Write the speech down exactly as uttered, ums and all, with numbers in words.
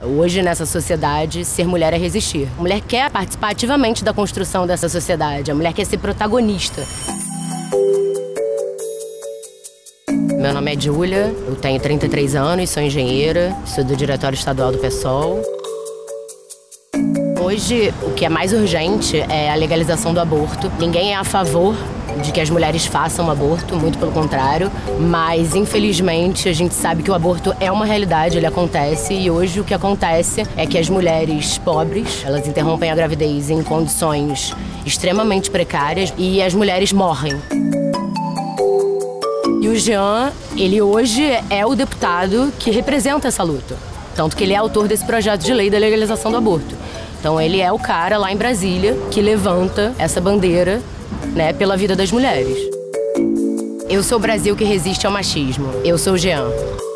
Hoje, nessa sociedade, ser mulher é resistir. A mulher quer participar ativamente da construção dessa sociedade. A mulher quer ser protagonista. Meu nome é Júlia, eu tenho trinta e três anos, sou engenheira, sou do Diretório Estadual do PSOL. Hoje, o que é mais urgente é a legalização do aborto. Ninguém é a favor de que as mulheres façam aborto, muito pelo contrário, mas infelizmente a gente sabe que o aborto é uma realidade, ele acontece, e hoje o que acontece é que as mulheres pobres, elas interrompem a gravidez em condições extremamente precárias e as mulheres morrem. E o Jean, ele hoje é o deputado que representa essa luta, tanto que ele é autor desse projeto de lei da legalização do aborto. Então ele é o cara lá em Brasília que levanta essa bandeira, né, pela vida das mulheres. Eu sou o Brasil que resiste ao machismo. Eu sou o Jean.